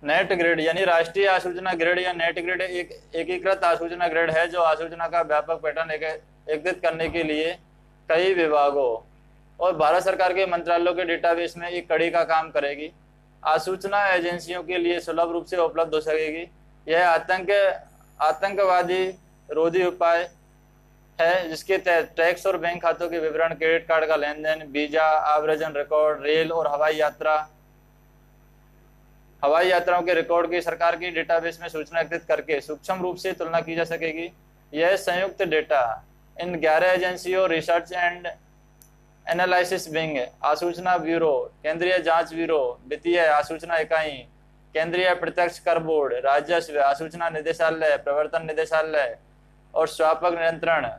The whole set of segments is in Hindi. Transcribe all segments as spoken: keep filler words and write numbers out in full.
नेट ग्रिड यानी राष्ट्रीय आसूचना ग्रिड या नेट ग्रिड एक एकीकृत आसूचना ग्रिड है जो आसूचना का व्यापक पैटर्न एकत्रित करने के लिए कई विभागों और भारत सरकार के मंत्रालयों के डेटाबेस में एक कड़ी का काम करेगी। आसूचना एजेंसियों के लिए सुलभ रूप से उपलब्ध हो सकेगी। यह आतंक आतंकवादी रोधी उपाय है जिसके तहत टैक्स और बैंक खातों के विवरण, क्रेडिट कार्ड का लेन देन, वीजा, आव्रजन रिकॉर्ड, रेल और हवाई यात्रा हवाई यात्राओं के रिकॉर्ड की सरकार की डेटाबेस में सूचना एकत्रित करके सूक्ष्म रूप से तुलना की जा सकेगी। यह संयुक्त डेटा इन ग्यारह एजेंसियों रिसर्च एंड एनालिसिस विंग, आसूचना ब्यूरो, केंद्रीय जांच ब्यूरो, वित्तीय आसूचना इकाई, केंद्रीय प्रत्यक्ष कर बोर्ड, राजस्व आसूचना निदेशालय, प्रवर्तन निदेशालय और स्वापक नियंत्रण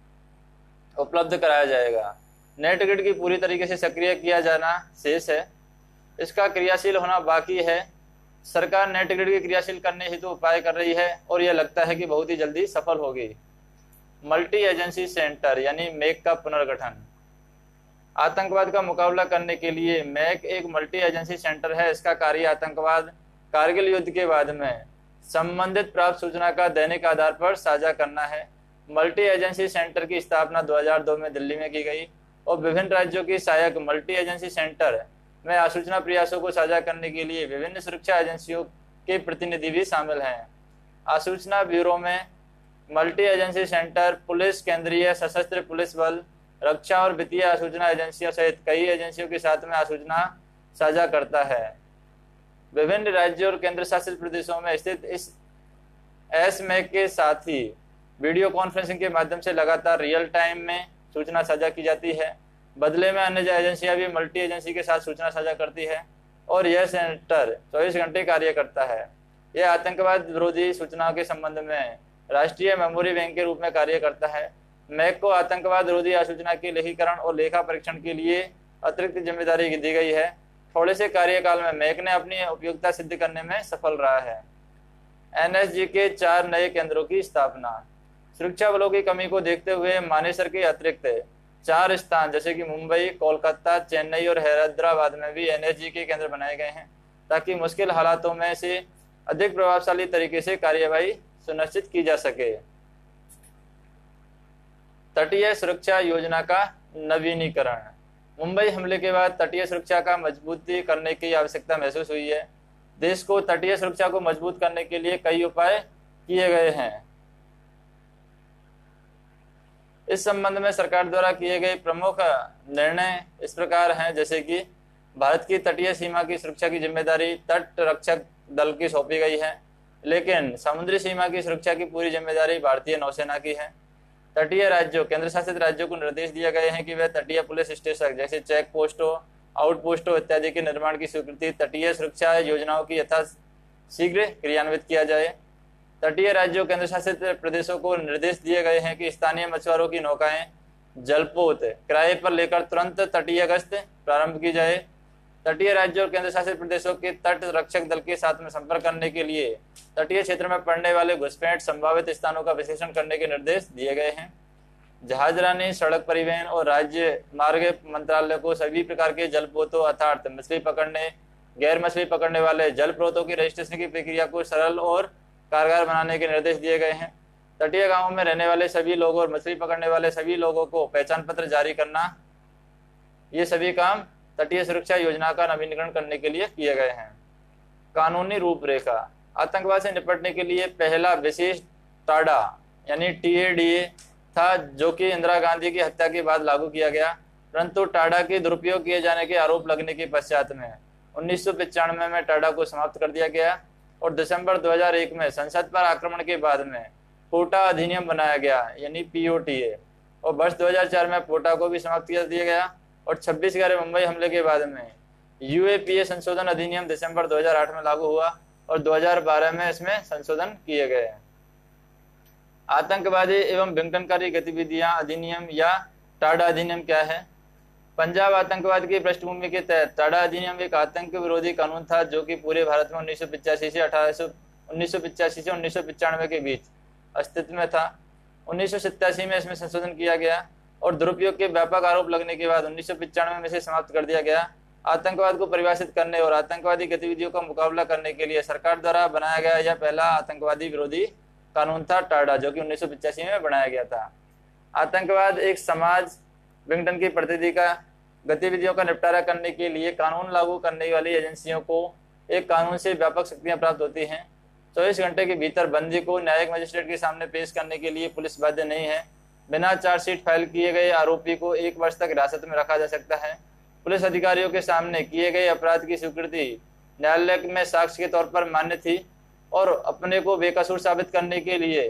उपलब्ध कराया जाएगा। नेट ग्रिड की पूरी तरीके से सक्रिय किया जाना शेष है, इसका क्रियाशील होना बाकी है। सरकार नेट ग्रिड की क्रियाशील करने हेतु उपाय कर रही है और यह लगता है कि बहुत ही जल्दी सफल होगी। मल्टी एजेंसी सेंटर यानी मेक का पुनर्गठन। आतंकवाद का मुकाबला करने के लिए मैक एक मल्टी एजेंसी सेंटर है। इसका कार्य आतंकवाद कारगिल युद्ध के बाद में संबंधित प्राप्त सूचना का दैनिक आधार पर साझा करना है। मल्टी एजेंसी सेंटर की स्थापना दो हज़ार दो में दिल्ली में की गई और विभिन्न राज्यों की सहायक मल्टी एजेंसी सेंटर में आसूचना प्रयासों को साझा करने के लिए विभिन्न सुरक्षा एजेंसियों के प्रतिनिधि भी शामिल हैं। आसूचना ब्यूरो में मल्टी एजेंसी सेंटर पुलिस, केंद्रीय सशस्त्र पुलिस बल, रक्षा और वित्तीय आसूचना एजेंसियों सहित कई एजेंसियों के साथ में आसूचना साझा करता है। विभिन्न राज्यों और केंद्र शासित प्रदेशों में स्थित इस एसमेक के साथ ही वीडियो कॉन्फ्रेंसिंग के माध्यम से लगातार रियल टाइम में सूचना साझा की जाती है। बदले में अन्य एजेंसियां भी मल्टी एजेंसी के साथ सूचना साझा करती है और यह सेंटर चौबीस घंटे कार्य करता है। यह आतंकवाद विरोधी सूचनाओं के संबंध में राष्ट्रीय मेमोरी बैंक के रूप में कार्य करता है। मैक को आतंकवाद विरोधी आसूचना के लेखीकरण और लेखा परीक्षण के लिए अतिरिक्त जिम्मेदारी दी गई है। थोड़े से कार्यकाल में मैक ने अपनी उपयोगिता सिद्ध करने में सफल रहा है। एनएसजी के चार नए केंद्रों की स्थापना। सुरक्षा बलों की कमी को देखते हुए मानेसर के अतिरिक्त चार स्थान जैसे कि मुंबई, कोलकाता, चेन्नई और हैदराबाद में भी एनएसजी के केंद्र बनाए गए हैं ताकि मुश्किल हालातों में से अधिक प्रभावशाली तरीके से कार्यवाही सुनिश्चित की जा सके। तटीय सुरक्षा योजना का नवीनीकरण। मुंबई हमले के बाद तटीय सुरक्षा का मजबूती करने की आवश्यकता महसूस हुई है। देश को तटीय सुरक्षा को मजबूत करने के लिए कई उपाय किए गए हैं। इस संबंध में सरकार द्वारा किए गए प्रमुख निर्णय इस प्रकार हैं, जैसे कि भारत की तटीय सीमा की सुरक्षा की जिम्मेदारी तट रक्षक दल की सौंपी गई है, लेकिन समुद्री सीमा की सुरक्षा की पूरी जिम्मेदारी भारतीय नौसेना की है। तटीय राज्यों, केंद्र शासित राज्यों को निर्देश दिए गए हैं कि वे तटीय पुलिस स्टेशन जैसे चेक पोस्टों, आउटपोस्टों इत्यादि के निर्माण की स्वीकृति तटीय सुरक्षा योजनाओं की यथा शीघ्र क्रियान्वित किया जाए। तटीय राज्यों, केंद्र शासित प्रदेशों को निर्देश दिए गए हैं कि स्थानीय मछुआरों की नौकाएं जलपोत किराए पर लेकर तुरंत तटीय गश्त प्रारंभ की जाए। तटीय राज्यों और केंद्र शासित प्रदेशों के तट रक्षक दल के साथ में संपर्क करने के लिए तटीय क्षेत्र में पड़ने वाले घुसपैठ संभावित स्थानों का विश्लेषण करने के निर्देश दिए गए हैं। जहाजरानी, सड़क परिवहन और राज्य मार्ग मंत्रालय को सभी प्रकार के जलपोतों अर्थात मछली पकड़ने, गैर मछली पकड़ने वाले जलपोतों की रजिस्ट्रेशन की प्रक्रिया को सरल और कारगर बनाने के निर्देश दिए गए हैं। तटीय गांवों में रहने वाले सभी लोगों और मछली पकड़ने वाले सभी लोगों को पहचान पत्र जारी करना, ये सभी काम तटीय सुरक्षा योजना का नवीनीकरण करने के लिए किए गए हैं। कानूनी रूपरेखा। आतंकवाद से निपटने के लिए पहला विशेष टाडा यानी टी ए डी ए था, जो कि इंदिरा गांधी की हत्या के बाद लागू किया गया, परंतु टाडा के दुरुपयोग किए जाने के आरोप लगने के पश्चात में उन्नीस सौ पचानवे में टाडा को समाप्त कर दिया गया और दिसंबर दो हज़ार एक में संसद पर आक्रमण के बाद में पोटा अधिनियम बनाया गया यानी पी ओ टी ए, और वर्ष दो हज़ार चार में पोटा को भी समाप्त कर दिया गया और छब्बीस ग्यारह मुंबई हमले के बाद में यू ए पी ए संशोधन अधिनियम दिसंबर दो हज़ार आठ में लागू हुआ और दो हज़ार बारह में इसमें संशोधन किए गए। आतंकवादी एवं विघटनकारी गतिविधियां अधिनियम या टाडा अधिनियम क्या है? पंजाब आतंकवाद की पृष्ठभूमि के तहत टाडा अधिनियम एक आतंक विरोधी कानून था जो कि पूरे भारत में उन्नीस सौ पिचासी से अठारह सौ उन्नीस सौ पिचासी से उन्नीस सौ पचानवे के बीच अस्तित्व में था। उन्नीस सौ सत्तासी में इसमें संशोधन किया गया और दुरुपयोग के व्यापक आरोप लगने के बाद उन्नीस सौ पचानवे में से समाप्त कर दिया गया। आतंकवाद को परिभाषित करने और आतंकवादी गतिविधियों का मुकाबला करने के लिए सरकार द्वारा बनाया गया यह पहला आतंकवादी विरोधी कानून था, टाडा, जो कि उन्नीस सौ पचासी में बनाया गया था। आतंकवाद एक समाज विघटन की प्रकृति का गतिविधियों का निपटारा करने के लिए कानून लागू करने वाली एजेंसियों को एक कानून से व्यापक शक्तियां प्राप्त होती हैं। चौबीस घंटे के भीतर बंदी को न्यायिक मजिस्ट्रेट के सामने पेश करने के लिए पुलिस बाध्य नहीं है। बिना चार्जशीट फाइल किए गए आरोपी को एक वर्ष तक हिरासत में रखा जा सकता है। पुलिस अधिकारियों के सामने किए गए अपराध की स्वीकृति न्यायालय में साक्ष्य के तौर पर मान्य थी और अपने को बेकसूर साबित करने के लिए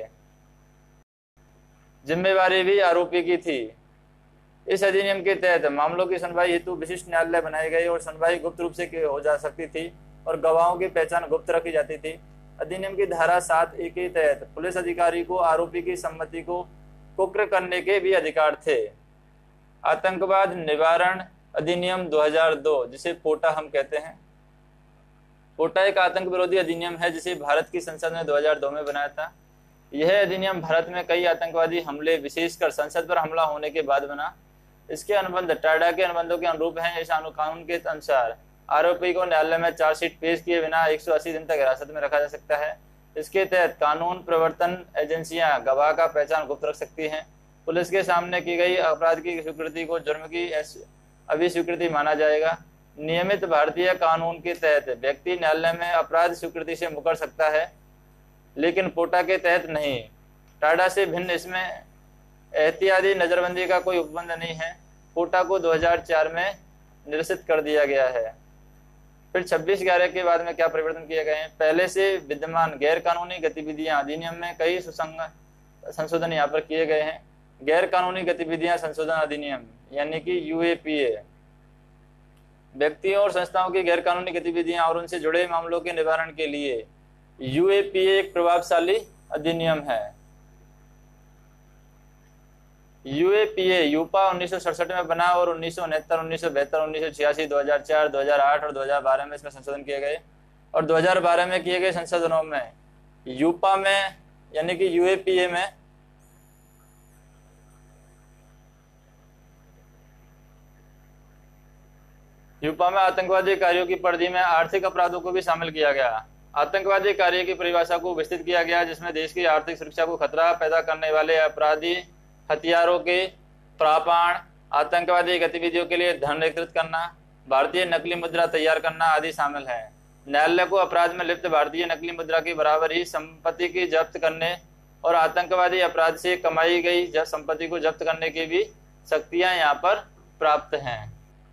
जिम्मेवारी भी आरोपी की थी। इस अधिनियम के तहत मामलों की सुनवाई हेतु विशिष्ट न्यायालय बनाए गए और सुनवाई गुप्त रूप से हो जा सकती थी और गवाहों की पहचान गुप्त रखी जाती थी। अधिनियम की धारा सात ए के तहत पुलिस अधिकारी को आरोपी की सम्मति को कुर्क करने के भी अधिकार थे। आतंकवाद निवारण अधिनियम दो हज़ार दो, जिसे पोटा हम कहते हैं। पोटा एक आतंक विरोधी अधिनियम है जिसे भारत की संसद ने दो हज़ार दो में बनाया था। यह अधिनियम भारत में कई आतंकवादी हमले, विशेषकर संसद पर हमला होने के बाद बना। इसके अनुबंध टाडा के अनुबंधों के अनुरूप हैं। इस कानून के अनुसार आरोपी को न्यायालय में चार्जशीट पेश किए बिना एक सौ अस्सी दिन तक हिरासत में रखा जा सकता है। इसके तहत कानून प्रवर्तन एजेंसियां गवाह का पहचान गुप्त रख सकती हैं। पुलिस के सामने की गई अपराध की स्वीकृति को जुर्म की अभिस्वीकृति माना जाएगा। नियमित भारतीय कानून के तहत व्यक्ति न्यायालय में अपराध स्वीकृति से मुकर सकता है, लेकिन पोटा के तहत नहीं। टाडा से भिन्न इसमें एहतियाती नजरबंदी का कोई उपबंध नहीं है। पोटा को दो हज़ार चार में निरसित कर दिया गया है। फिर छब्बीस ग्यारह के बाद में क्या परिवर्तन किए गए हैं? पहले से विद्यमान गैर कानूनी गतिविधियां अधिनियम में कई सुसंगत संशोधन यहाँ पर किए गए हैं। गैर कानूनी गतिविधियां संशोधन अधिनियम यानी कि यू ए पी ए व्यक्तियों और संस्थाओं की गैर कानूनी गतिविधियां और उनसे जुड़े मामलों के निवारण के लिए यू ए पी ए एक प्रभावशाली अधिनियम है। यू ए पी ए यूपा उन्नीस सौ सड़सठ में बना और उन्नीस सौ उनहत्तर, उन्नीस सौ बहत्तर, उन्नीस सौ छियासी, दो हज़ार चार, दो हज़ार आठ और दो हज़ार बारह में इसमें संशोधन किए गए। और दो हज़ार बारह में किए गए संशोधनों में यूपा में यानी कि यू ए पी ए में यूपा में आतंकवादी कार्यों की परिधि में आर्थिक अपराधों को भी शामिल किया गया। आतंकवादी कार्य की परिभाषा को विस्तृत किया गया, जिसमें देश की आर्थिक सुरक्षा को खतरा पैदा करने वाले अपराधी हथियारों के प्रापण, आतंकवादी गतिविधियों के लिए धन एकत्रित करना, भारतीय नकली मुद्रा तैयार करना आदि शामिल है। न्यायालय को अपराध में लिप्त भारतीय नकली मुद्रा की बराबर ही संपत्ति की जब्त करने और आतंकवादी अपराध से कमाई गई संपत्ति को जब्त करने की भी शक्तियां यहाँ पर प्राप्त हैं।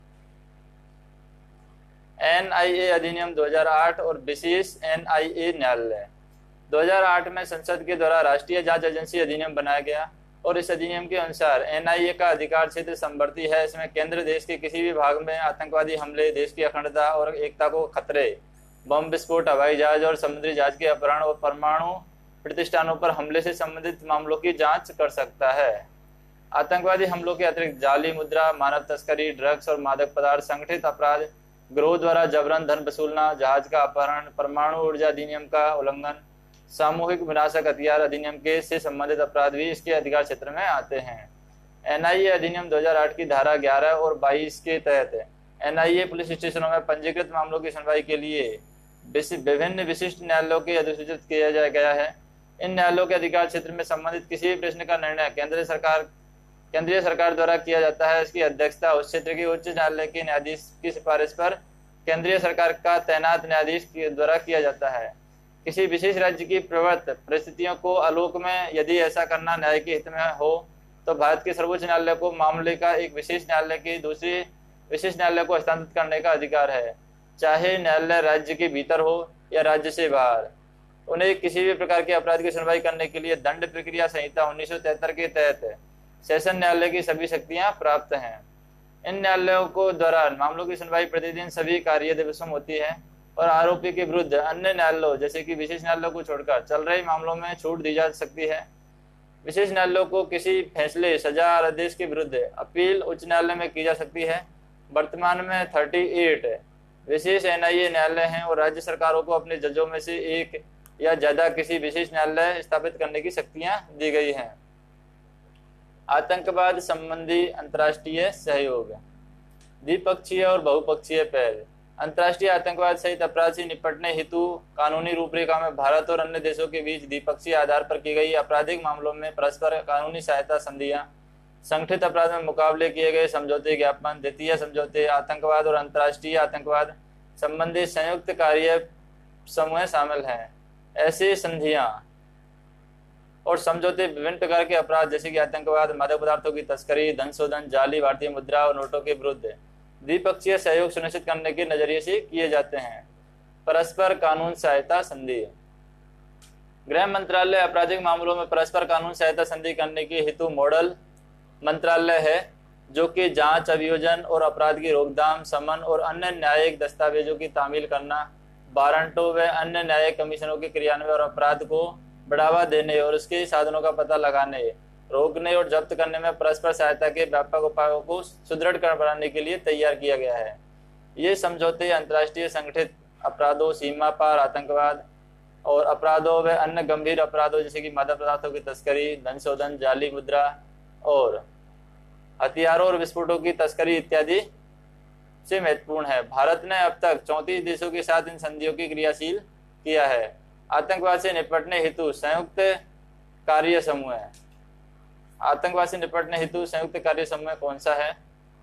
एन आई ए अधिनियम दो हज़ार आठ और विशेष एन आई ए न्यायालय दो हज़ार आठ में संसद के द्वारा राष्ट्रीय जांच एजेंसी अधिनियम बनाया गया और इस अधिनियम के अनुसार एन आई ए का अधिकार क्षेत्र समवर्ती है। इसमें केंद्र देश के किसी भी भाग में आतंकवादी हमले, देश की अखंडता और एकता को खतरे, बम विस्फोट, हवाई जहाज और समुद्री जहाज के अपहरण और परमाणु प्रतिष्ठानों पर हमले से संबंधित मामलों की जांच कर सकता है। आतंकवादी हमलों के अतिरिक्त जाली मुद्रा, मानव तस्करी, ड्रग्स और मादक पदार्थ, संगठित अपराध, गिरोह द्वारा जबरन धन वसूलना, जहाज का अपहरण, परमाणु ऊर्जा अधिनियम का उल्लंघन, सामूहिक विनाशक हथियार अधिनियम के से संबंधित अपराध भी इसके अधिकार क्षेत्र में आते हैं। एन आई ए अधिनियम दो हज़ार आठ की धारा ग्यारह और बाईस के तहत एन आई ए पुलिस स्टेशनों में पंजीकृत मामलों की सुनवाई के लिए विभिन्न विशिष्ट न्यायालयों के अधिसूचित किया जा गया है। इन न्यायालयों के अधिकार क्षेत्र में संबंधित किसी भी प्रश्न का निर्णय केंद्रीय सरकार केंद्रीय सरकार द्वारा किया जाता है। इसकी अध्यक्षता उस क्षेत्र के उच्च न्यायालय के न्यायाधीश की सिफारिश पर केंद्रीय सरकार का तैनात न्यायाधीश के द्वारा किया जाता है। किसी विशेष राज्य की प्रवर्त परिस्थितियों को आलोक में यदि ऐसा करना न्याय के हित में हो तो भारत के सर्वोच्च न्यायालय को मामले का एक विशेष न्यायालय के दूसरे विशेष न्यायालय को हस्तांतरित करने का अधिकार है, चाहे न्यायालय राज्य के भीतर हो या राज्य से बाहर। उन्हें किसी भी प्रकार के अपराध की सुनवाई करने के लिए दंड प्रक्रिया संहिता उन्नीस सौ तिहत्तर के तहत सेशन न्यायालय की सभी शक्तियां प्राप्त हैं। इन न्यायालयों को द्वारा मामलों की सुनवाई प्रतिदिन सभी कार्य दिवसों में होती है और आरोपी के विरुद्ध अन्य न्यायालयों जैसे कि विशेष न्यायालयों को छोड़कर चल रहे मामलों में छूट दी जा सकती है। विशेष न्यायालयों को किसी फैसले, सजा और आदेश के विरुद्ध अपील उच्च न्यायालय में की जा सकती है। वर्तमान में अड़तीस विशेष एन आई ए न्यायालय हैं और राज्य सरकारों को अपने जजों में से एक या ज्यादा किसी विशेष न्यायालय स्थापित करने की शक्तियां दी गई हैं। आतंकवाद संबंधी अंतर्राष्ट्रीय सहयोग द्विपक्षीय और बहुपक्षीय पहल। अंतर्राष्ट्रीय आतंकवाद सहित अपराध से निपटने हेतु कानूनी रूपरेखा में भारत और अन्य देशों के बीच द्विपक्षीय आधार पर की गई आपराधिक मामलों में परस्पर कानूनी सहायता संधियां, संगठित अपराध में मुकाबले किए गए समझौते ज्ञापन, द्वितीय समझौते, आतंकवाद और अंतर्राष्ट्रीय आतंकवाद संबंधी संयुक्त कार्य समूह शामिल हैं। ऐसी संधियां और समझौते विभिन्न प्रकार के अपराध जैसे कि आतंकवाद, मादक पदार्थों की तस्करी, धन शोधन, जाली भारतीय मुद्रा और नोटों के विरुद्ध द्विपक्षीय सहयोग सुनिश्चित करने के नजरिए से किए जाते हैं। परस्पर कानून सहायता संधि। गृह मंत्रालय आपराधिक मामलों में परस्पर कानून सहायता संधि करने के हेतु मॉडल मंत्रालय है, जो कि जांच, अभियोजन और अपराध की रोकथाम, समन और अन्य न्यायिक दस्तावेजों की तामील करना, वारंटों व अन्य न्यायिक कमीशनों के क्रियान्वयन और अपराध को बढ़ावा देने और उसके साधनों का पता लगाने, रोकने और जब्त करने में परस्पर सहायता के व्यापक उपायों को सुदृढ़ कर बनाने के लिए तैयार किया गया है। ये समझौते अंतर्राष्ट्रीय संगठित अपराधों, सीमा पार आतंकवाद और अपराधों व अन्य गंभीर अपराधों जैसे कि मादक पदार्थों की तस्करी, धन शोधन, जाली मुद्रा और हथियारों और विस्फोटों की तस्करी इत्यादि से महत्वपूर्ण है। भारत ने अब तक चौंतीस देशों के साथ इन संधियों की क्रियाशील किया है। आतंकवाद से निपटने हेतु संयुक्त कार्य समूह है। आतंकवाद से निपटने हेतु संयुक्त कार्य समूह कौन सा है?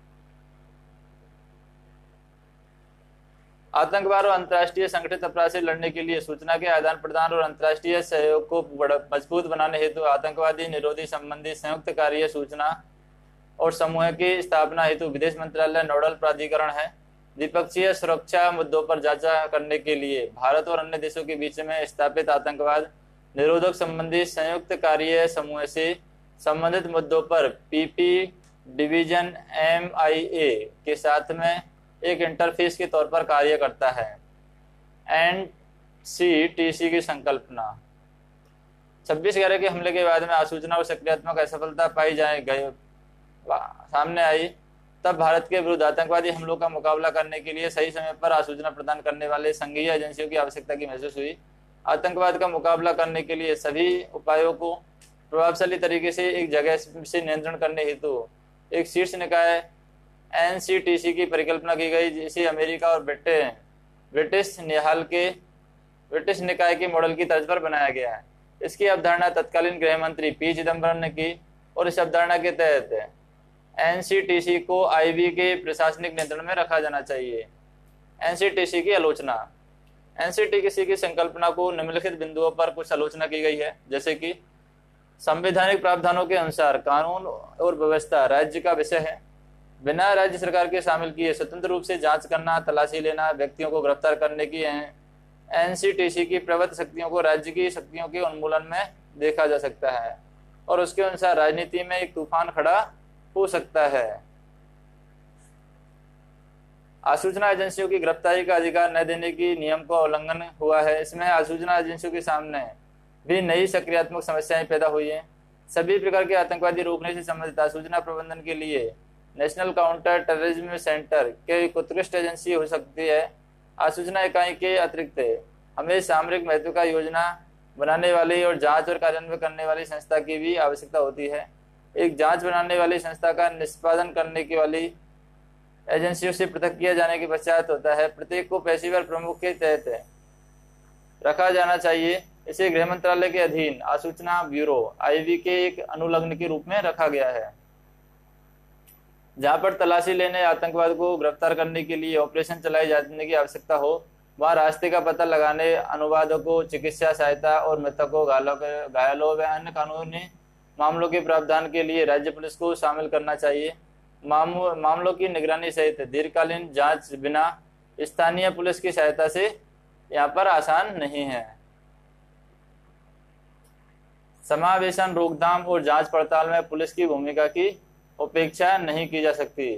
आतंकवाद और अंतर्राष्ट्रीय संगठित अपराध से लड़ने के लिए सूचना के आदान प्रदान और अंतर्राष्ट्रीय सहयोग को मजबूत बनाने हेतु आतंकवादी निरोधी संबंधी संयुक्त कार्य सूचना और समूह की स्थापना हेतु विदेश मंत्रालय नोडल प्राधिकरण है। द्विपक्षीय सुरक्षा मुद्दों पर जांचा करने के लिए भारत और अन्य देशों के बीच में स्थापित आतंकवाद निरोधक संबंधी संयुक्त कार्य समूह से संबंधित मुद्दों पर PP division M I A के साथ में एक इंटरफेस के तौर पर कार्य करता है। एन सी टी सी की संकल्पना। छब्बीस ग्यारह के हमले के बाद में आसूचना और सक्रियात्मक असफलता पाई जाए गए सामने आई, तब भारत के विरुद्ध आतंकवादी हमलों का मुकाबला करने के लिए सही समय पर आसूचना प्रदान करने वाले संघीय एजेंसियों की आवश्यकता की महसूस हुई। आतंकवाद का मुकाबला करने के लिए सभी उपायों को प्रभावशाली तरीके से एक जगह से नियंत्रण करने हेतु एक शीर्ष निकाय एन सी टी सी की परिकल्पना की गई, जिसे अमेरिका और ब्रिटेन ब्रिटिश निहाल के ब्रिटिश निकाय के मॉडल की तर्ज पर बनाया गया है। इसकी अवधारणा तत्कालीन गृह मंत्री पी चिदम्बरम ने की और इस अवधारणा के तहत एन सी टी सी को आई बी के प्रशासनिक नियंत्रण में रखा जाना चाहिए। एन सी टी सी की आलोचना। एन सी टी सी की संकल्पना को निम्नलिखित बिंदुओं पर कुछ आलोचना की गई है, जैसे कि संवैधानिक प्रावधानों के अनुसार कानून और व्यवस्था राज्य का विषय है। बिना राज्य सरकार के शामिल किए स्वतंत्र रूप से जांच करना, तलाशी लेना, व्यक्तियों को गिरफ्तार करने की एन सी टी सी की प्रबल शक्तियों को राज्य की शक्तियों के उन्मूलन में देखा जा सकता है और उसके अनुसार राजनीति में एक तूफान खड़ा हो सकता है। आसूचना एजेंसियों की गिरफ्तारी का अधिकार न देने की नियम का उल्लंघन हुआ है। इसमें आसूचना एजेंसियों के सामने भी नई सक्रियात्मक समस्याएं पैदा हुई हैं। सभी प्रकार के आतंकवादी रोकने से संबंधित आसूचना प्रबंधन के लिए नेशनल काउंटर टेररिज्म सेंटर के एक उत्कृष्ट एजेंसी हो सकती है। आसूचना इकाई के अतिरिक्त हमें सामरिक महत्व का योजना बनाने वाली और जांच और कार्यान्वयन करने वाली संस्था की भी आवश्यकता होती है। एक जांच बनाने वाली संस्था का निष्पादन करने की वाली एजेंसियों से पृथक किया जाने के पश्चात होता है। प्रत्येक को पेशेवर प्रमुख के तहत रखा जाना चाहिए। इसे गृह मंत्रालय के अधीन आसूचना ब्यूरो आई बी के एक अनुलग्न के रूप में रखा गया है, जहां पर तलाशी लेने, आतंकवाद को गिरफ्तार करने के लिए ऑपरेशन चलाए जाने की आवश्यकता हो, वहां रास्ते का पता लगाने, अनुवादकों, चिकित्सा सहायता और मृतकों, घायलों व अन्य कानूनी मामलों के प्रावधान के लिए राज्य पुलिस को शामिल करना चाहिए। मामलों की निगरानी सहित दीर्घकालीन जांच बिना स्थानीय पुलिस की सहायता से यहाँ पर आसान नहीं है। समावेशन, रोकथाम और जांच पड़ताल में पुलिस की भूमिका की उपेक्षा नहीं की जा सकती।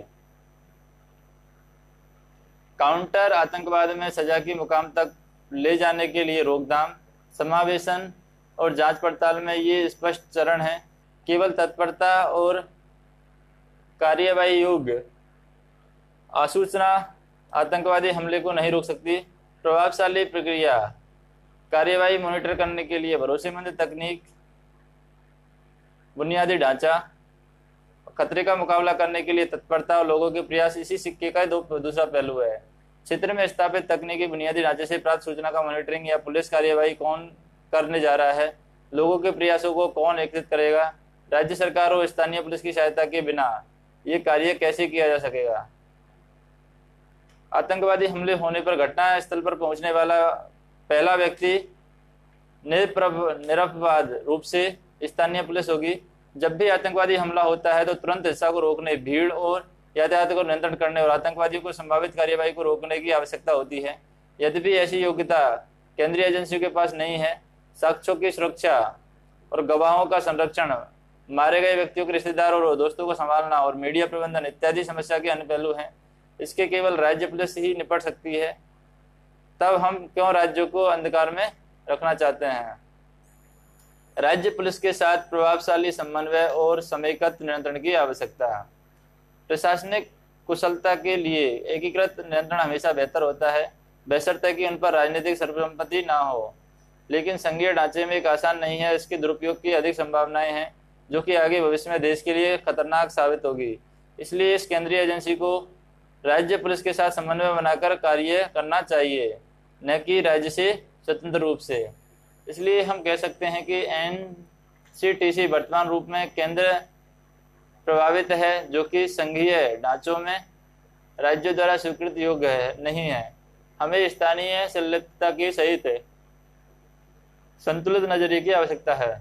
काउंटर आतंकवाद में सजा की मुकाम तक ले जाने के लिए रोकथाम, समावेशन और जांच पड़ताल में ये स्पष्ट चरण है। केवल तत्परता और कार्यवाही योग्य आसूचना आतंकवादी हमले को नहीं रोक सकती। प्रभावशाली प्रक्रिया, कार्यवाही मॉनिटर करने के लिए भरोसेमंद तकनीक, बुनियादी ढांचा खतरे का मुकाबला करने के लिए तत्परता और लोगों के प्रयास इसी सिक्के का दो दूसरा पहलू है। क्षेत्र में स्थापित तकनीकी बुनियादी ढांचे से प्राप्त सूचना का मॉनिटरिंग या पुलिस कार्यवाही कौन करने जा रहा है, लोगों के प्रयासों को कौन एकत्रित करेगा, राज्य सरकार और स्थानीय पुलिस की सहायता के बिना ये कार्य कैसे किया जा सकेगा। आतंकवादी हमले होने पर घटना स्थल पर पहुंचने वाला पहला व्यक्ति निरपवाद रूप से स्थानीय पुलिस होगी। जब भी आतंकवादी हमला होता है तो तुरंत हिंसा को रोकने, भीड़ और यातायात को नियंत्रण करने और आतंकवादियों को संभावित कार्यवाही को रोकने की आवश्यकता होती है। यद्यपि ऐसी योग्यता केंद्रीय एजेंसियों के पास नहीं है। साक्ष्यों की सुरक्षा और गवाहों का संरक्षण, मारे गए व्यक्तियों के रिश्तेदार और दोस्तों को संभालना और मीडिया प्रबंधन इत्यादि समस्या के अन्य पहलू हैं। इसके केवल राज्य पुलिस ही निपट सकती है। तब हम क्यों राज्यों को अंधकार में रखना चाहते हैं। राज्य पुलिस के साथ प्रभावशाली समन्वय और समेकित नियंत्रण की आवश्यकता है। प्रशासनिक कुशलता के लिए एकीकृत नियंत्रण हमेशा बेहतर होता है, बशर्ते कि उन पर राजनीतिक सर्वसम्मति ना हो। लेकिन संघीय ढांचे में एक आसान नहीं है। इसके दुरुपयोग की अधिक संभावनाएं हैं, जो कि आगे भविष्य में देश के लिए खतरनाक साबित होगी। इसलिए इस केंद्रीय एजेंसी को राज्य पुलिस के साथ समन्वय बनाकर कार्य करना चाहिए, न कि राज्य से स्वतंत्र रूप से। इसलिए हम कह सकते हैं कि एन सी टी सी वर्तमान रूप में केंद्र प्रभावित है, जो कि संघीय ढांचों में राज्यों द्वारा स्वीकृत योग्य है नहीं है। हमें स्थानीय संलिप्तता की सहित संतुलित नजरिए की आवश्यकता है।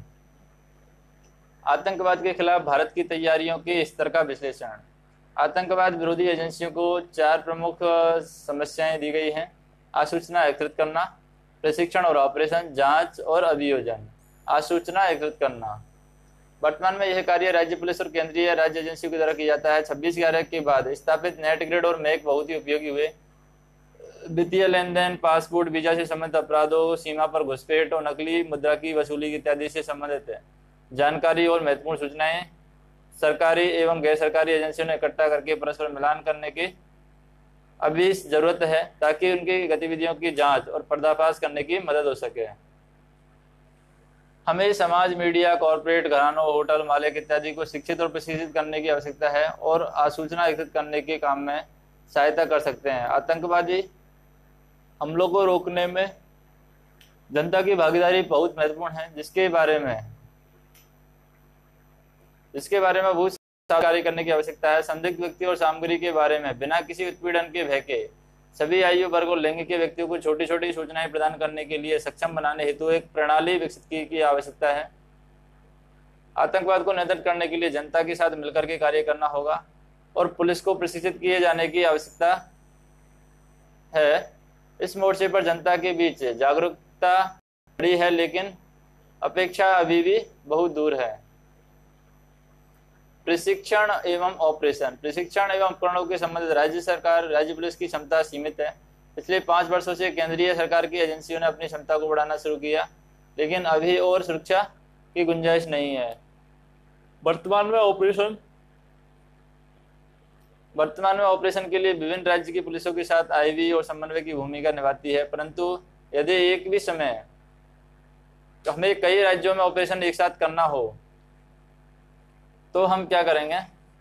आतंकवाद के खिलाफ भारत की तैयारियों के स्तर का विश्लेषण। आतंकवाद विरोधी एजेंसियों को चार प्रमुख समस्याएं दी गई हैं: आसूचना एकत्रित करना, प्रशिक्षण और ऑपरेशन, जांच और अभियोजन। आसूचना एकत्रित करना। वर्तमान में यह कार्य राज्य पुलिस और केंद्रीय राज्य एजेंसियों के द्वारा किया जाता है। छब्बीस ग्यारह के बाद स्थापित नेट ग्रिड और मैक बहुत ही उपयोगी हुए। वित्तीय लेन देन, पासपोर्ट, वीजा से संबंधित अपराधों, सीमा पर घुसपैठ और नकली मुद्रा की वसूली इत्यादि से संबंधित जानकारी और महत्वपूर्ण सूचनाएं सरकारी एवं गैर सरकारी एजेंसियों ने इकट्ठा करके परस्पर मिलान करने की अभी जरूरत है, ताकि उनकी गतिविधियों की जांच और पर्दाफाश करने की मदद हो सके। हमें समाज, मीडिया, कॉरपोरेट घरानों, होटल मालिक इत्यादि को शिक्षित और प्रशिक्षित करने की आवश्यकता है और आसूचना एकत्रित करने के काम में सहायता कर सकते हैं। आतंकवादी हमलों को रोकने में जनता की भागीदारी बहुत महत्वपूर्ण है, जिसके बारे में जिसके बारे में बहुत कार्य करने की आवश्यकता है। संदिग्ध व्यक्ति और सामग्री के बारे में बिना किसी उत्पीड़न के भय के सभी आयु वर्ग और लिंग के व्यक्तियों को छोटी छोटी सूचनाएं प्रदान करने के लिए सक्षम बनाने हेतु एक प्रणाली विकसित की, की आवश्यकता है। आतंकवाद को नियंत्रित करने के लिए जनता के साथ मिलकर के कार्य करना होगा और पुलिस को प्रशिक्षित किए जाने की आवश्यकता है। इस मोर्चे पर जनता के बीच जागरूकता बड़ी है, लेकिन अपेक्षा अभी भी बहुत दूर है। प्रशिक्षण एवं ऑपरेशन। प्रशिक्षण एवं उपकरणों के संबंधित राज्य सरकार राज्य पुलिस की क्षमता सीमित है। पिछले पांच वर्षों से केंद्रीय सरकार की एजेंसियों ने अपनी क्षमता को बढ़ाना शुरू किया, लेकिन अभी और सुरक्षा की गुंजाइश नहीं है। वर्तमान में ऑपरेशन वर्तमान में ऑपरेशन के लिए विभिन्न राज्य की पुलिसों के साथ आईवी और समन्वय की भूमिका निभाती है, परंतु यदि एक भी समय तो हमें कई राज्यों में ऑपरेशन एक साथ करना हो तो हम क्या करेंगे?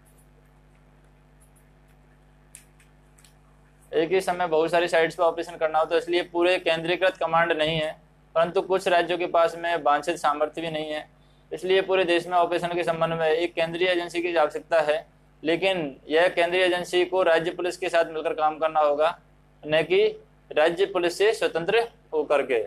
एक ही समय बहुत सारी साइट्स पर ऑपरेशन करना हो तो इसलिए पूरे केंद्रीकृत कमांड नहीं है, परंतु कुछ राज्यों के पास में वांछित सामर्थ्य भी नहीं है। इसलिए पूरे देश में ऑपरेशन के संबंध में एक केंद्रीय एजेंसी की आवश्यकता है, लेकिन यह केंद्रीय एजेंसी को राज्य पुलिस के साथ मिलकर काम करना होगा, न कि राज्य पुलिस से स्वतंत्र होकर के।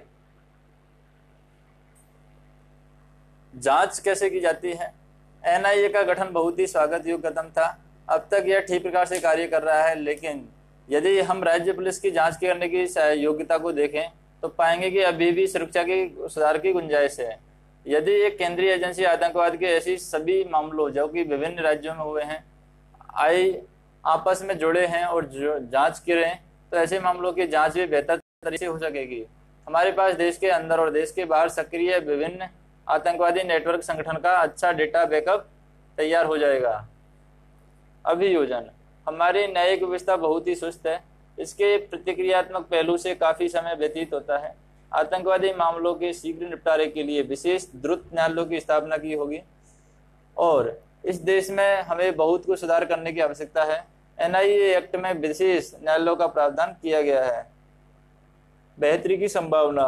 जांच कैसे की जाती है? एन आई ए का गठन बहुत ही स्वागत योग्य कदम था। अब तक यह ठीक प्रकार से कार्य कर रहा है, लेकिन यदि हम राज्य पुलिस की जांच करने की योग्यता को देखें तो पाएंगे कि अभी भी सुरक्षा की सुधार की गुंजाइश है। यदि एक केंद्रीय एजेंसी आतंकवाद के ऐसी सभी मामलों जो कि विभिन्न राज्यों में हुए हैं आई आपस में जुड़े हैं और जांच करें तो ऐसे मामलों की जांच भी बेहतर तरीके से हो सकेगी। हमारे पास देश के अंदर और देश के बाहर सक्रिय विभिन्न आतंकवादी नेटवर्क संगठन का अच्छा डेटा बैकअप तैयार हो जाएगा। अभियोजन। हमारी न्यायिक व्यवस्था बहुत ही सुस्त है। इसके प्रतिक्रियात्मक पहलू से काफी समय व्यतीत होता है। आतंकवादी मामलों के शीघ्र निपटारे के लिए विशेष द्रुत न्यायालयों की स्थापना की होगी और इस देश में हमें बहुत कुछ सुधार करने की आवश्यकता है। एनआईए एक्ट में विशेष न्यायालयों का प्रावधान किया गया है। बेहतरी की संभावना।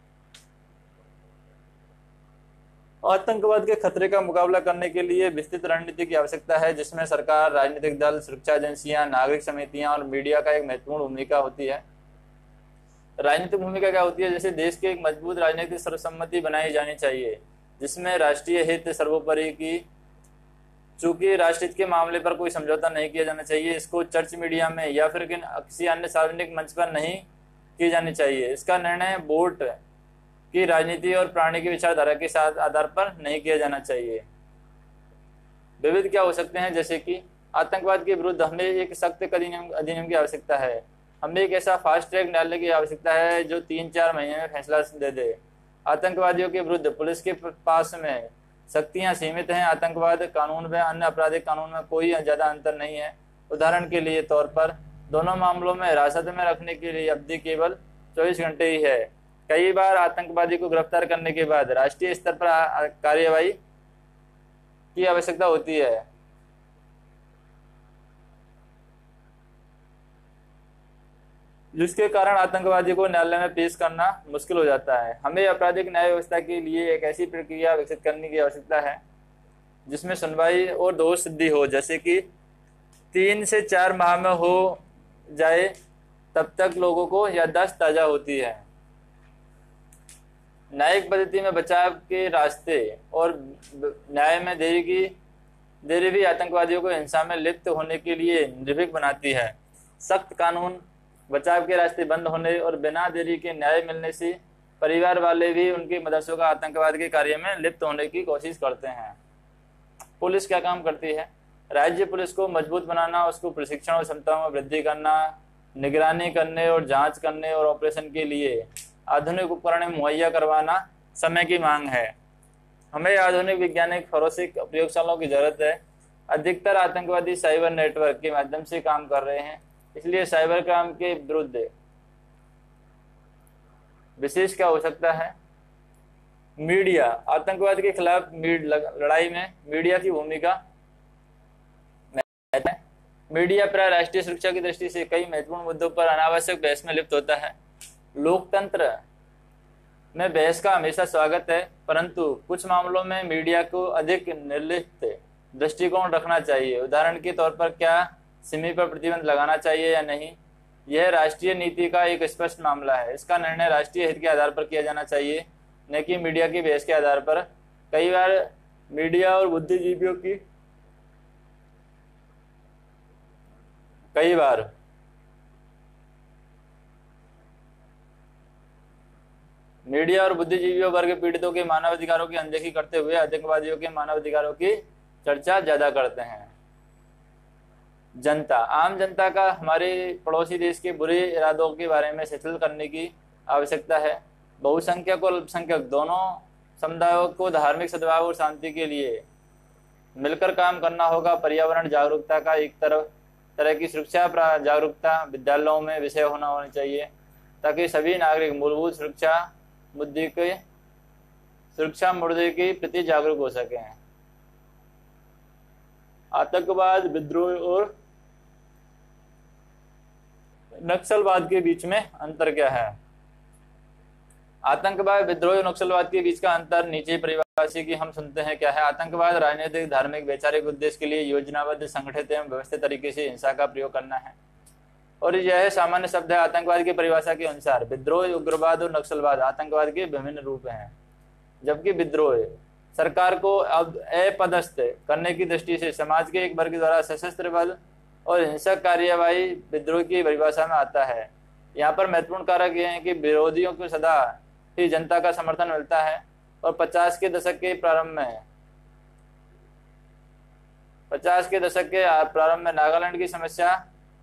आतंकवाद के खतरे का मुकाबला करने के लिए विस्तृत रणनीति की आवश्यकता है, जिसमें सरकार, राजनीतिक दल, सुरक्षा एजेंसियां, नागरिक समितियां और मीडिया का एक महत्वपूर्ण भूमिका होती है। राजनीतिक भूमिका क्या होती है? जैसे देश की एक मजबूत राजनीतिक सर्वसम्मति बनाई जानी चाहिए, जिसमें राष्ट्रीय हित सर्वोपरि की। चूंकि राष्ट्रहित के मामले पर कोई समझौता नहीं किया जाना चाहिए, इसको चर्च, मीडिया में या फिर किसी अन्य सार्वजनिक मंच पर नहीं की जानी चाहिए। इसका निर्णय वोट की राजनीति और प्राणी की विचारधारा के साथ आधार पर नहीं किया जाना चाहिए। विविध क्या हो सकते हैं? जैसे कि आतंकवाद के विरुद्ध हमें एक सख्त अधिनियम अधिनियम की आवश्यकता है। हमें एक ऐसा फास्ट ट्रैक न्यायालय की आवश्यकता है जो तीन चार महीने में फैसला दे दे। आतंकवादियों के विरुद्ध पुलिस के पास में शक्तियां सीमित हैं। आतंकवाद कानून में अन्य आपराधिक कानून में कोई ज्यादा अंतर नहीं है। उदाहरण के लिए तौर पर दोनों मामलों में हिरासत में रखने की लिए अवधि केवल चौबीस घंटे ही है। कई बार आतंकवादी को गिरफ्तार करने के बाद राष्ट्रीय स्तर पर कार्यवाही की आवश्यकता होती है, जिसके कारण आतंकवादी को न्यायालय में पेश करना मुश्किल हो जाता है। हमें आपराधिक न्याय व्यवस्था के लिए एक ऐसी प्रक्रिया विकसित करने की आवश्यकता है जिसमें सुनवाई और दोष सिद्धि हो, जैसे कि तीन से चार माह में हो जाए, तब तक लोगों को याददाश्त ताजा होती है। न्यायिक पद्धति में बचाव के रास्ते और न्याय में देरी की देरी भी आतंकवादियों को हिंसा में लिप्त होने के लिए निर्भीक बनाती है। सख्त कानून, बचाव के रास्ते बंद होने और बिना देरी के न्याय मिलने से परिवार वाले भी उनके मदरसों का आतंकवाद के कार्य में लिप्त होने की कोशिश करते हैं। पुलिस क्या काम करती है? राज्य पुलिस को मजबूत बनाना, उसको प्रशिक्षण और क्षमताओं में वृद्धि करना, निगरानी करने और जांच करने और ऑपरेशन के लिए आधुनिक उपकरण मुहैया करवाना समय की मांग है। हमें आधुनिक वैज्ञानिक फोरेंसिक प्रयोगशालाओं की जरूरत है। अधिकतर आतंकवादी साइबर नेटवर्क के माध्यम से काम कर रहे हैं, इसलिए साइबर क्राइम के विरुद्ध विशेष क्या हो सकता है? मीडिया। आतंकवाद के खिलाफ लड़ाई में मीडिया की भूमिका। मीडिया प्राय राष्ट्रीय सुरक्षा की दृष्टि से कई महत्वपूर्ण मुद्दों पर अनावश्यक बहस में लिप्त होता है। लोकतंत्र में बहस का हमेशा स्वागत है, परंतु कुछ मामलों में मीडिया को अधिक निर्लिप्त दृष्टिकोण रखना चाहिए। उदाहरण के तौर पर क्या सिमी पर प्रतिबंध लगाना चाहिए या नहीं, यह राष्ट्रीय नीति का एक स्पष्ट मामला है। इसका निर्णय राष्ट्रीय हित के आधार पर किया जाना चाहिए, न कि मीडिया की बहस के आधार पर। कई बार मीडिया और बुद्धिजीवियों की कई बार मीडिया और बुद्धिजीवियों वर्ग पीड़ितों के मानवाधिकारों की अनदेखी करते हुए आतंकवादियों के मानवाधिकारों की चर्चा ज्यादा करते हैं। जनता। आम जनता का हमारे पड़ोसी देश के बुरे इरादों के बारे में शिथिल करने की आवश्यकता है। बहुसंख्यक और अल्पसंख्यक दोनों समुदायों को धार्मिक सद्भाव और शांति के लिए मिलकर काम करना होगा। पर्यावरण जागरूकता का एक तरफ तरह की सुरक्षा जागरूकता विद्यालयों में विषय होना होना चाहिए, ताकि सभी नागरिक मूलभूत सुरक्षा मुद्दे के सुरक्षा मुद्दे के प्रति जागरूक हो सकें। आतंकवाद, विद्रोह और नक्सलवाद के बीच में अंतर क्या है? आतंकवाद, विद्रोह और नक्सलवाद के बीच का अंतर नीचे परिभाषा की हम सुनते हैं क्या है। आतंकवाद राजनीतिक, धार्मिक, वैचारिक उद्देश्य के लिए योजनाबद्ध, संगठित एवं व्यवस्थित तरीके से हिंसा का प्रयोग करना है, और यह सामान्य शब्द है। आतंकवाद की परिभाषा के अनुसार विद्रोह, उग्रवाद और नक्सलवाद आतंकवाद के विभिन्न रूप हैं, जबकि विद्रोह सरकार को अब अपदस्थ करने की दृष्टि से समाज के एक वर्ग द्वारा सशस्त्र बल और हिंसक कार्यवाही विद्रोह की परिभाषा में आता है। यहाँ पर महत्वपूर्ण कारक यह है कि विरोधियों को सदा ही जनता का समर्थन मिलता है, और पचास के दशक के प्रारंभ में पचास के दशक के प्रारंभ में नागालैंड की समस्या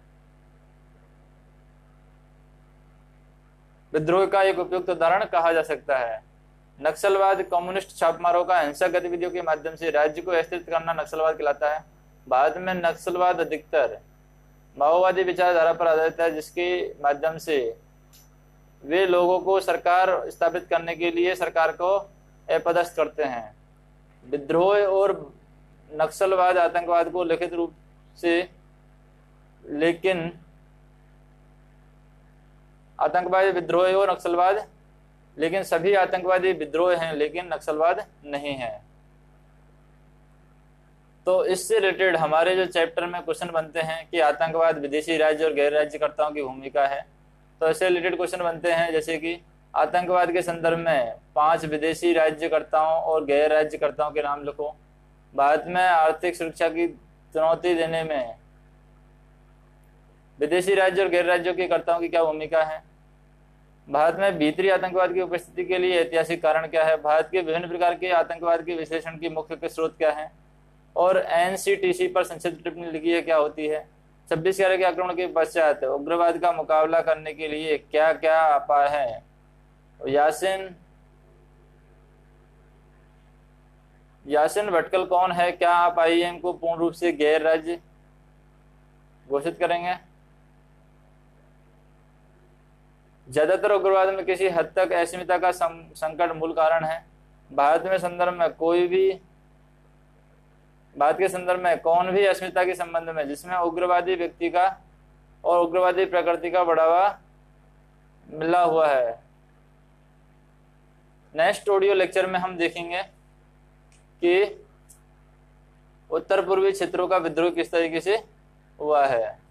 विद्रोह का एक उपयुक्त उदाहरण कहा जा सकता है। नक्सलवाद, कम्युनिस्ट छापमारों का हिंसक गतिविधियों के माध्यम से राज्य को अस्थिर करना नक्सलवाद कहलाता है। भारत में नक्सलवाद अधिकतर माओवादी विचारधारा पर आधारित है, जिसके माध्यम से वे लोगों को सरकार स्थापित करने के लिए सरकार को अपदस्थ करते हैं। विद्रोह और नक्सलवाद आतंकवाद को लिखित रूप से, लेकिन आतंकवादी विद्रोह और नक्सलवाद, लेकिन सभी आतंकवादी विद्रोह हैं लेकिन नक्सलवाद नहीं है। तो इससे रिलेटेड हमारे जो चैप्टर में क्वेश्चन बनते हैं कि आतंकवाद विदेशी राज्य और गैर राज्यकर्ताओं की भूमिका है, तो इससे रिलेटेड क्वेश्चन बनते हैं जैसे कि आतंकवाद के संदर्भ में पांच विदेशी राज्यकर्ताओं और गैर राज्यकर्ताओं के नाम लिखो। भारत में आर्थिक सुरक्षा की चुनौती देने में विदेशी राज्य और गैर राज्यों के कर्ताओं की क्या भूमिका है। भारत में भीतरी आतंकवाद की उपस्थिति के लिए ऐतिहासिक कारण क्या है। भारत के विभिन्न प्रकार के आतंकवाद के विश्लेषण की मुख्य स्रोत क्या है, और एन सी टी सी पर संक्षिप्त टिप्पणी लिखी है क्या होती है। छब्बीस ग्यारह के आक्रमण के पश्चात उग्रवाद का मुकाबला करने के लिए क्या क्या उपाय है। यासिन यासिन भटकल कौन है। क्या आप आई एम को पूर्ण रूप से गैर राज्य घोषित करेंगे। ज्यादातर उग्रवाद में किसी हद तक अस्मिता का संकट मूल कारण है। भारत में संदर्भ में कोई भी भारत के संदर्भ में कौन भी अस्मिता के संबंध में जिसमें उग्रवादी व्यक्ति का और उग्रवादी प्रकृति का बढ़ावा मिला हुआ है। नेक्स्ट ऑडियो लेक्चर में हम देखेंगे कि उत्तर पूर्वी क्षेत्रों का विद्रोह किस तरीके से हुआ है।